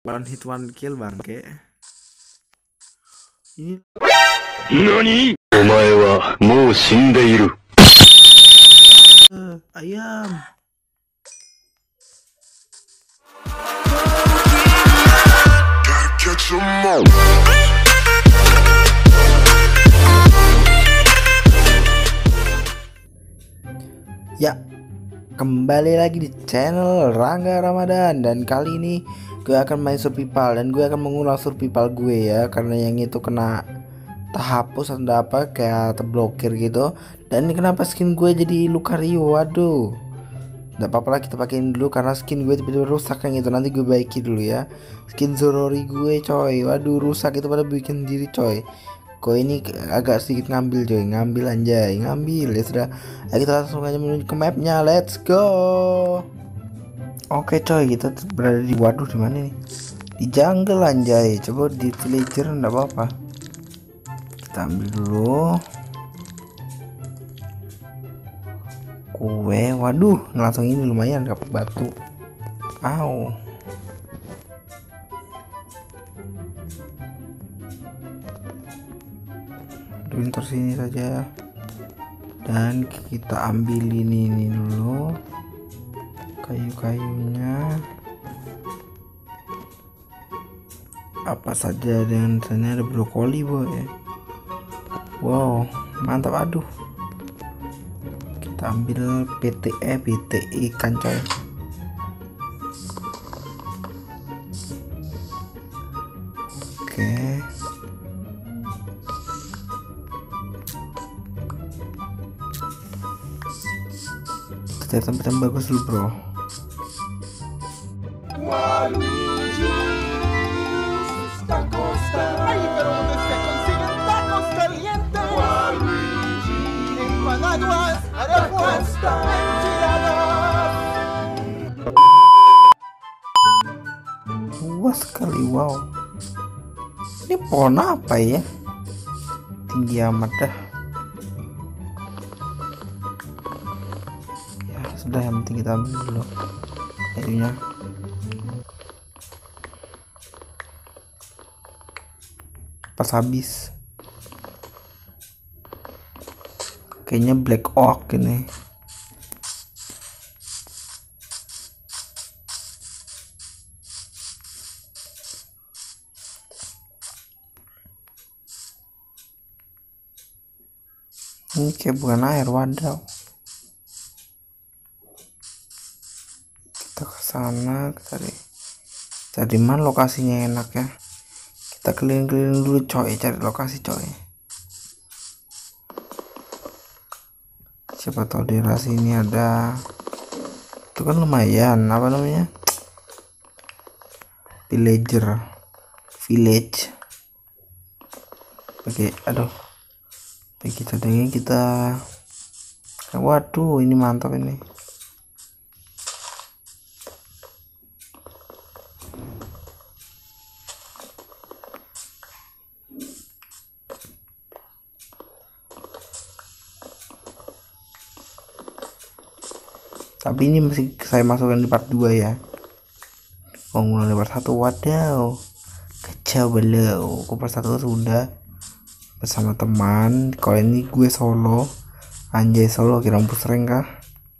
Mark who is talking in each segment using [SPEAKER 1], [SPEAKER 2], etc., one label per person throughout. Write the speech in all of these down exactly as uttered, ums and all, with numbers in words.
[SPEAKER 1] one hit one kill bangke. Ini
[SPEAKER 2] Nani? Omae wa mou shindeiru.
[SPEAKER 1] uh, ayam. Ya, kembali lagi di channel Rangga Ramadan, dan kali ini gue akan main survival dan gue akan mengulang survival gue ya, karena yang itu kena terhapus atau apa kayak terblokir gitu. Dan ini kenapa skin gue jadi Lucario? Waduh, nggak apa-apa lah, kita pakein dulu karena skin gue tiba-tiba rusak yang itu. Nanti gue baiki dulu ya. Skin Zorori gue coy, waduh rusak itu pada bikin diri coy. Kok ini agak sedikit ngambil coy, ngambil anjay, ngambil ya sudah. Ayo kita langsung aja menuju ke mapnya, let's go. Oke coy, kita berada di waduh di mana nih? Di jungle anjay. Coba di villager enggak apa-apa. Kita ambil dulu. Kue, waduh, langsung ini lumayan dapat batu. Au. Pintar sini saja, dan kita ambil ini ini dulu kayu-kayunya apa saja. Dan sana ada brokoli boy. Wow mantap. Aduh, kita ambil P T E P T ikan coy. Oke, cari tempat yang bagus dulu bro.
[SPEAKER 3] Waluigi, tacos, ay, pero ¿dónde se consiguen tacos calientes? Waluigi, empanadas, arepas, enchiladas.
[SPEAKER 1] Luas sekali, wow. Ini pohon apa ya? Tinggi amat dah. Sudah, yang penting kita ambil dulu kayunya. Pas habis kayaknya black oak ini. Ini kayak bukan air, wadaw. Kita ke sana, cari cari mana lokasinya enak ya. Kita keliling-keliling dulu coy, cari lokasi coy. Siapa tahu di daerah sini ada. Itu kan lumayan, apa namanya, villager village. Oke, aduh, baik kita dengan kita. Waduh, ini mantap ini. Tapi ini masih saya masukkan di part dua ya. Oh, mulai part satu, wadaw, kacau belau. Ke part satu sudah bersama teman. Kalau ini gue solo, anjay solo, kira push rank kah?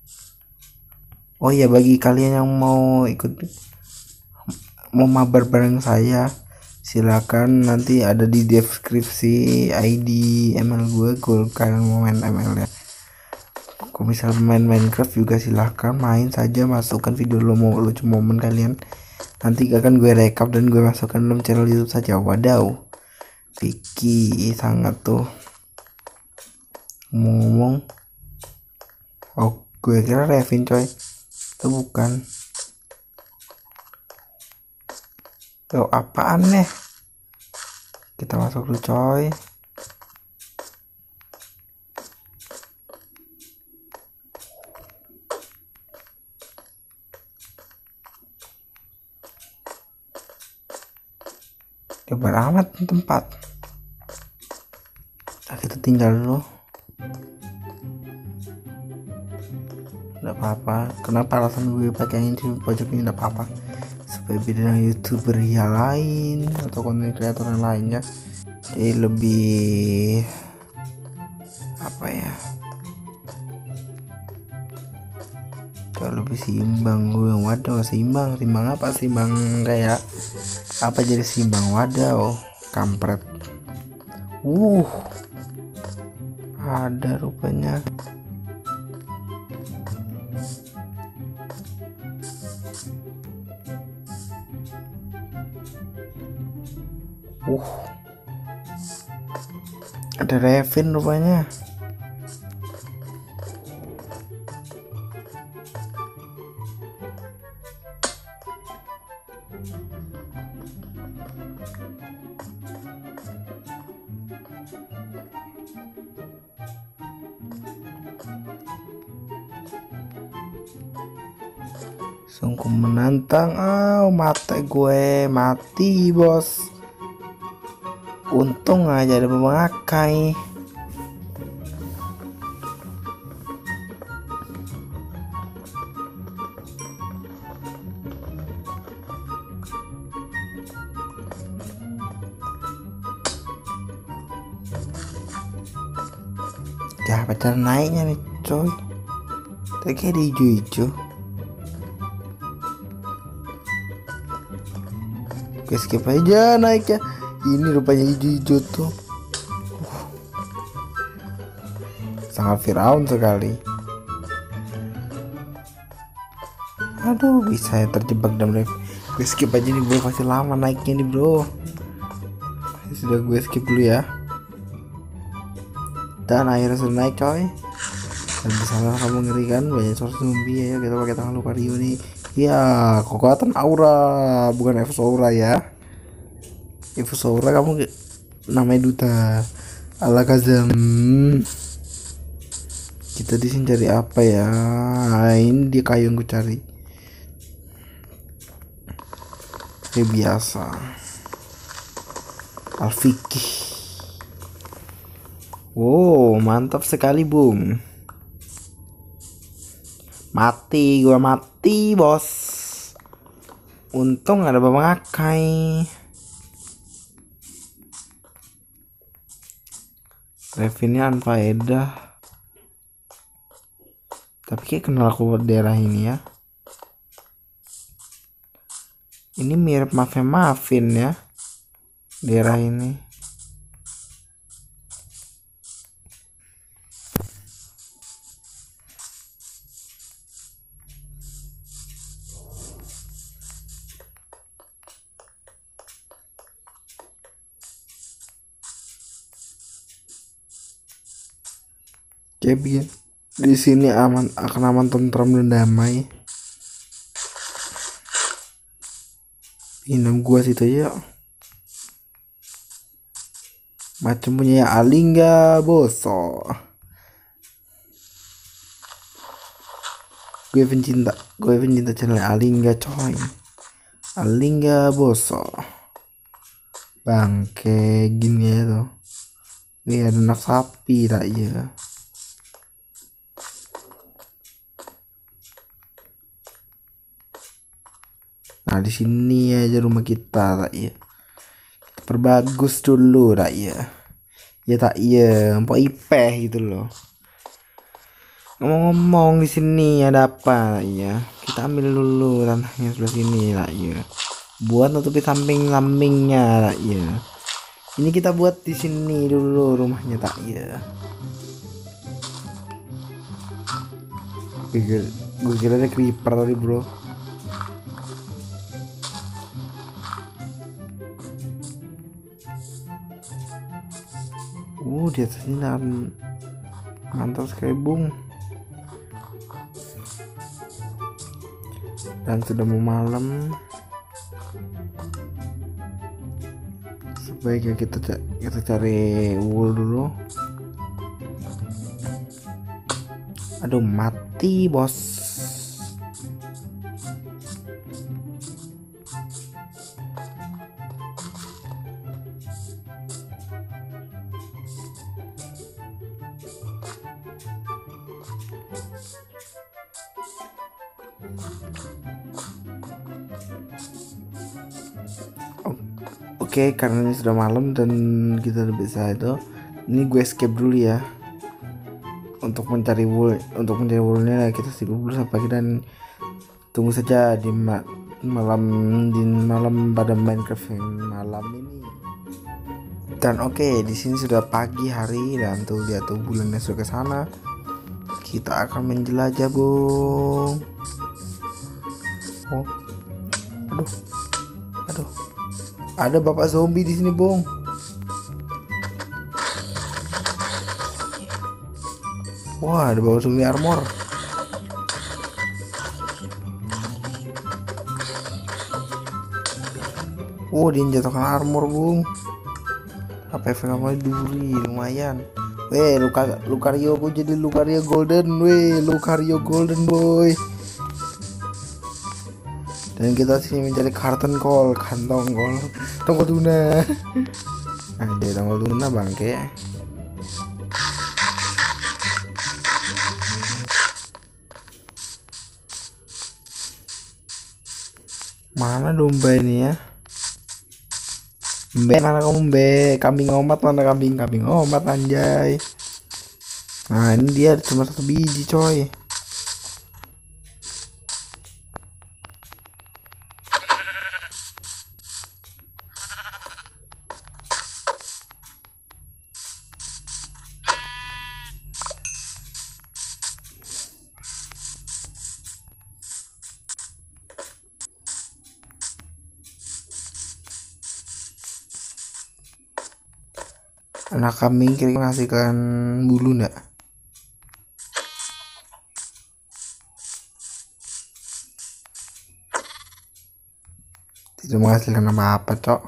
[SPEAKER 1] Oh ya, bagi kalian yang mau ikut, mau mabar bareng saya, silakan, nanti ada di deskripsi I D M L gue. Kalau kalian mau main M L ya, kalau misal main Minecraft juga silahkan main saja, masukkan video lo mau lucu momen kalian, nanti akan gue rekap dan gue masukkan dalam channel YouTube saja. Wadaw, Vicky sangat tuh ngomong-ngomong. Oh, gue kira Revin coy, itu bukan. Tuh apaan nih? Kita masuk dulu coy. Lebar amat tempat. Nah, kita tinggal dulu. Nggak apa-apa. Kenapa alasan gue pakai yang di pojok ini? Nggak apa-apa. supaya beda dengan youtuber yang lain atau konten kreator yang lainnya, jadi lebih apa ya, kalau lebih seimbang. Gue waduh, seimbang seimbang apa seimbang kayak apa, jadi seimbang waduh kampret. uh ada rupanya. uh ada Revin rupanya. Sungguh menantang. Oh, mati gue, mati bos. Untung aja ada pemakai. Ya pacar naiknya nih coy. Tadi kayak di hijau-hijau. Oke, skip aja naiknya. Ini rupanya hijau-hijau tuh. uh. Sangat Firaun sekali. Aduh, bisa ya terjebak dalam ref. Gue skip aja nih bro, pasti lama naiknya nih bro. Sudah gue skip dulu ya. Dan akhirnya sudah naik coy. Dan di sana kamu ngeri kan, banyak source zombie ya. Kita pakai tangan lupa Rio nih. Ya, kekuatan aura, bukan Evosaura ya. Evosaura kamu namanya duta. Ala Kazam. Kita di sini cari apa ya? Ini dia kayu yang gue cari. Kayak biasa. Al-Fiqih. Wow, mantap sekali boom. Mati, gua mati bos. Untung ada pemakai. Revinnya unfaedah. Tapi kayak kenal aku daerah ini ya. Ini mirip Muffin Muffin ya. Daerah ini. Jadi di sini aman, akan aman, tentram dan damai. Minum gua situ ya. Macam punya Alingga Boso. Gue pencinta, gue pencinta channel Alingga coy. Alingga Boso. Bangke gini ya tuh. Ini ada anak sapi tak ya. Nah di sini aja rumah kita tak ya. Kita perbagus dulu tak ya. Ya tak ya, empok ipeh gitu loh. Ngomong-ngomong di sini ada apa ya? Kita ambil dulu tanahnya sebelah sini tak ya. Buat nutupi samping-sampingnya tak ya. Ini kita buat di sini dulu rumahnya tak ya. Gue kira ada creeper tadi bro. Uh, di atas ini mantap sekali bung. Dan sudah mau malam. Sebaiknya kita kita cari wool dulu. Aduh, mati bos. Oke, karena ini sudah malam dan kita udah bisa itu, ini gue escape dulu ya. Untuk mencari wool, untuk mencari woolnya kita sibuk dulu sampai pagi dan tunggu saja di ma malam di malam pada Minecraft yang malam ini. Dan oke, okay, di sini sudah pagi hari dan tuh lihat tuh bulannya sudah ke sana. Kita akan menjelajah, Bung. Oh. Aduh. Aduh. Ada bapak zombie di sini, Bung. Wah, ada bapak zombie armor. Oh, dia jatuhkan armor, Bung. Apa efek namanya duri, lumayan. Weh, Luka, Lucario, gue jadi Lucario Golden. Weh, Lucario Golden, boy. Dan kita sini mencari karton kol, kantong kol, tongkol tuna. Ada tongkol tuna bangke. Mana domba ini ya? Mbe, mana kamu mbe? Kambing omat mana kambing? Kambing omat anjay. Nah ini dia cuma satu biji coy. Anak kambing kira-kira menghasilkan bulu enggak? Tidak menghasilkan apa-apa, cok.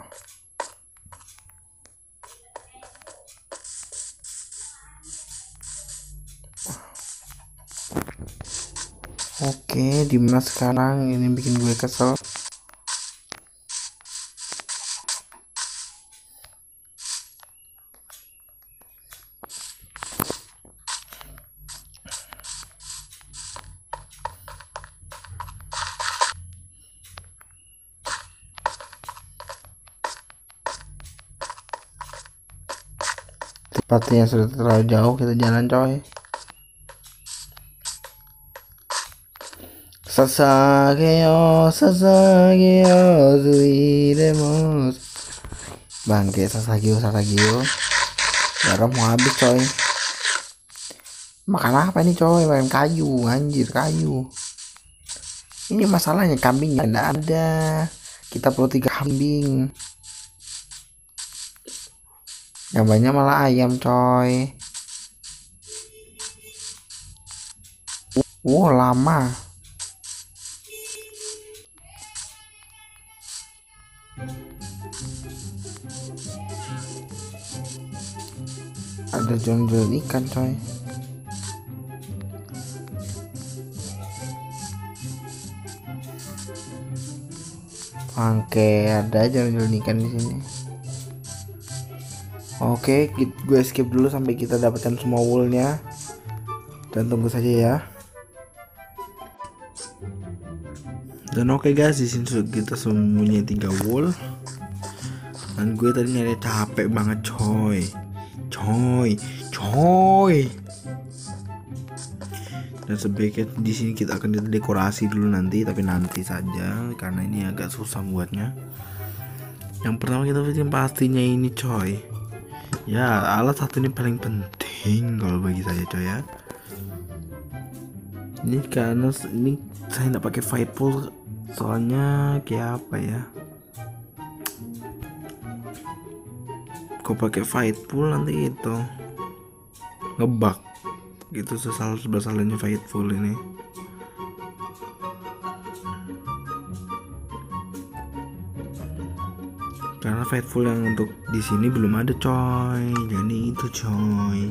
[SPEAKER 1] Oke, dimana sekarang? Ini bikin gue kesel. Sepertinya sudah terlalu jauh, kita jalan coy. Sasageo, Sasageo, Zuiremos. Bangke Sasageo, Sasageo. Garam mau habis coy. Makan apa nih coy? Makan kayu, anjir kayu. Ini masalahnya kambingnya tidak ada. Kita perlu tiga kambing. Yang banyak malah ayam coy. Wow lama. Ada jual-jual ikan coy. Oke, ada jual-jual ikan di sini. Oke, gue skip dulu sampai kita dapatkan semua woolnya. Dan tunggu saja ya. Dan oke guys, di sini sudah kita semuanya tiga wool. Dan gue tadi nyari capek banget coy. Coy, coy. Dan sebaiknya di sini kita akan dekorasi dulu nanti, tapi nanti saja karena ini agak susah buatnya. Yang pertama kita bikin pastinya ini coy. Ya, alat satu ini paling penting kalau bagi saya coy ya. Ini karena ini saya nggak pakai fightful soalnya kayak apa ya? Kau pakai fightful nanti itu ngebug gitu, sesal sebasalnya fightful ini. Karena fightful yang untuk di sini belum ada coy, jadi itu coy.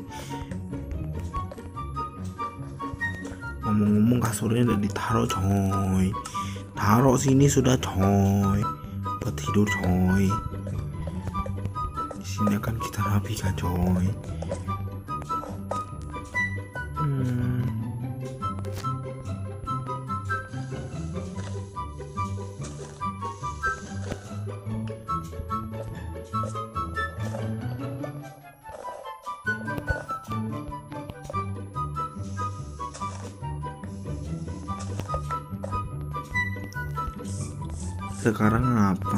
[SPEAKER 1] Ngomong-ngomong kasurnya udah ditaruh coy, taruh sini sudah coy, buat tidur coy. Di sini akan kita rapikan coy. Hmm. Sekarang apa?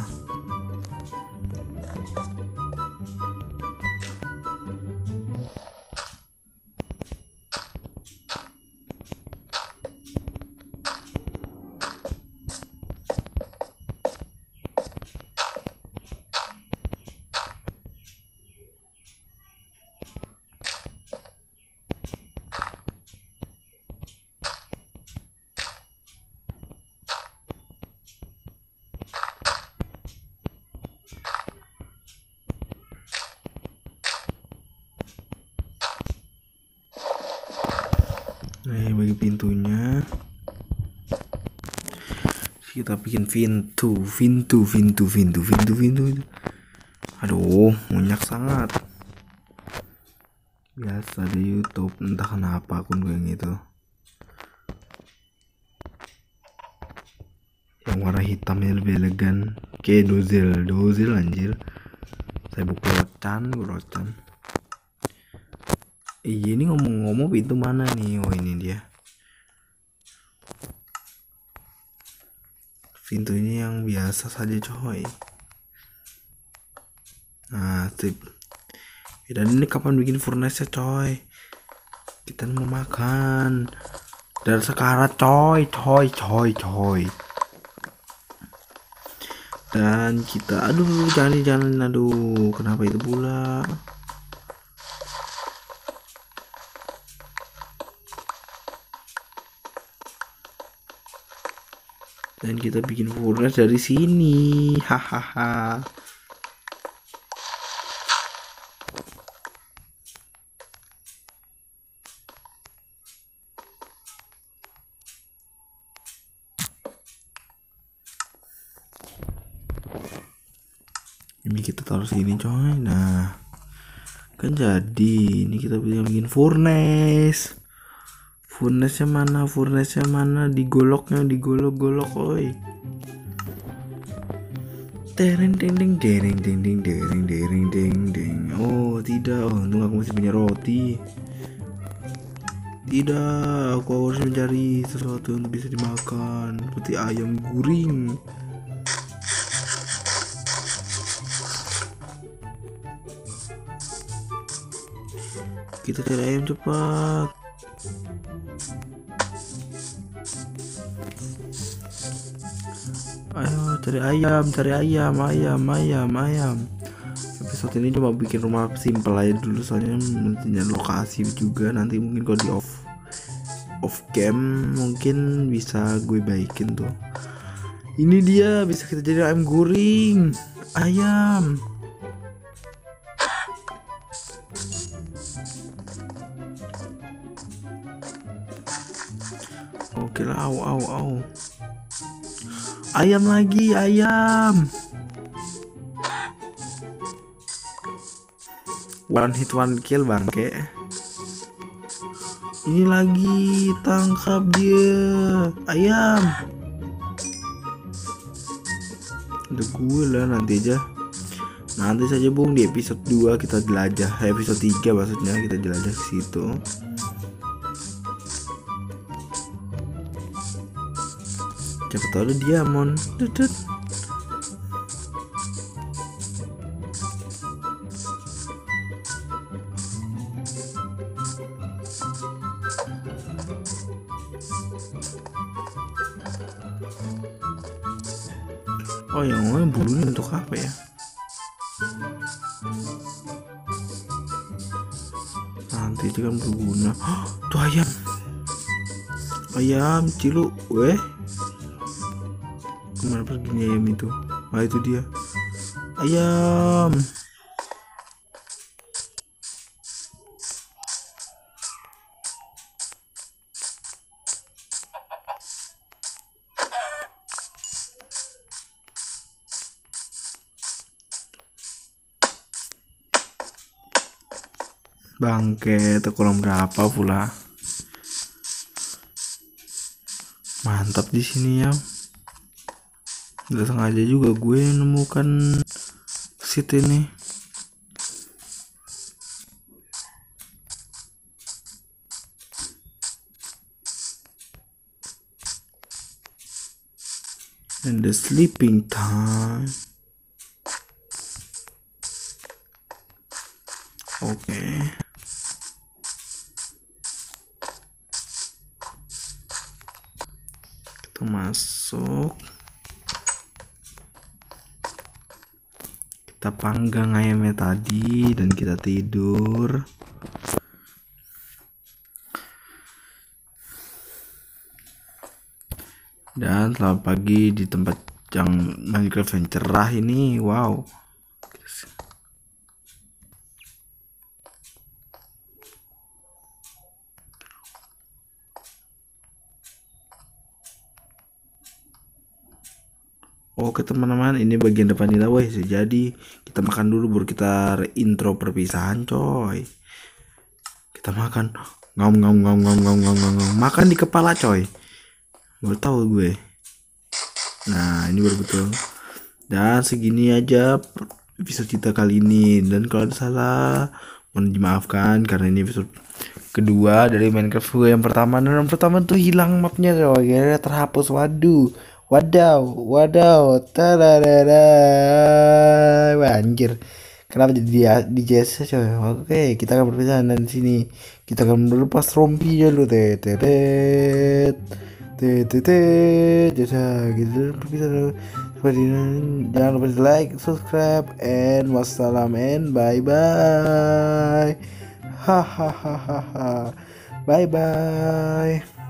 [SPEAKER 1] Nah, bagi pintunya kita bikin pintu, pintu, pintu, pintu, pintu, pintu. Aduh, banyak sangat. Biasa di YouTube, entah kenapa akun gue gitu. Yang warna hitamnya lebih elegan, kayak dozel, dozel anjir. Saya buku rocan, gue rocan. Iya, ini ngomong-ngomong pintu mana nih? Oh, ini dia. Pintu ini yang biasa saja coy. Nah, sip. Dan ini kapan bikin furnace coy? Kita mau makan. Dan sekarang coy, coy, coy, coy. Dan kita, aduh, jangan, jangan, aduh, kenapa itu pula? Dan kita bikin furnace dari sini, hahaha. Ini kita taruh sini coy. Nah, kan jadi ini kita bisa bikin furnace. Furnace-nya mana? Furnace-nya mana? Digoloknya, digolok-golok, oi. Tereng deng deng dereng deng deng dereng dereng deng deng. Oh, tidak. Oh, untung aku masih punya roti. Tidak, aku harus mencari sesuatu yang bisa dimakan, seperti ayam guring. Kita cari ayam cepat. Ayo cari ayam, cari ayam, ayam, ayam, ayam. Episode ini cuma bikin rumah simple aja dulu, soalnya nantinya lokasi juga nanti mungkin kalau di off off cam mungkin bisa gue baikin tuh. Ini dia, bisa kita jadi ayam guring, ayam. Oke lah, au au au. Ayam lagi, ayam. One hit one kill bangke. Ini lagi, tangkap dia, ayam. Udah gue lah, nanti aja. Nanti saja bung, di episode dua kita jelajah, episode tiga maksudnya kita jelajah ke situ. Siapa tahu ada diamond. Tutut. Oh, yang mau bulunya untuk apa ya? Nanti itu kan berguna. Oh, tuh ayam. Ayam ciluk, weh. Kemana perginya ayam itu? Ah, itu dia. Ayam. Bangke, terkurang berapa pula? Mantap di sini ya. Gak sengaja juga gue nemukan seat ini. and the sleeping time. Oke. Kita masuk. Kita panggang ayamnya tadi dan kita tidur. Dan selamat pagi di tempat yang Minecraft yang cerah ini. Wow. Oke teman-teman, ini bagian depan kita wes. Jadi kita makan dulu baru kita intro perpisahan coy. Kita makan. Ngom ngom ngom ngom ngom ngom ngom. Makan di kepala coy. Baru tahu gue. Nah ini baru betul. Dan segini aja episode kita kali ini. Dan kalau ada salah mohon dimaafkan karena ini episode kedua dari Minecraft gue yang pertama. Dan yang pertama tuh hilang mapnya coy. Kayaknya terhapus. Waduh. Wadaw, wadaw, tararara, wah anjir, kenapa jadi dia di jazz coy? Oke, kita akan berpisah dan sini kita akan berlepas rompi dulu, tetet, tetet, jadi gitu berpisah dulu. Seperti jangan lupa di like, subscribe, and wassalam and bye bye, hahaha, bye bye.